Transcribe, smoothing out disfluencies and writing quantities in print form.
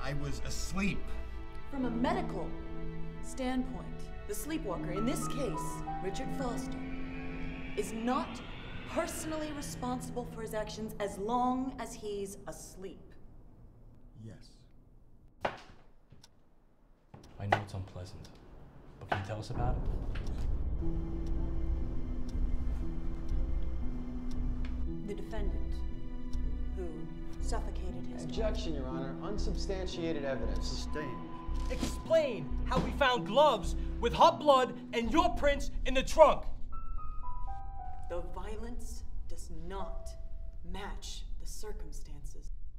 I was asleep. From a medical standpoint, the sleepwalker, in this case, Richard Foster, is not personally responsible for his actions as long as he's asleep. Yes. I know it's unpleasant, but can you tell us about it? The defendant, who suffocated his... Objection, Your Honor. Unsubstantiated evidence. Sustained. Explain how we found gloves with her blood and your prints in the trunk. The violence does not match the circumstances.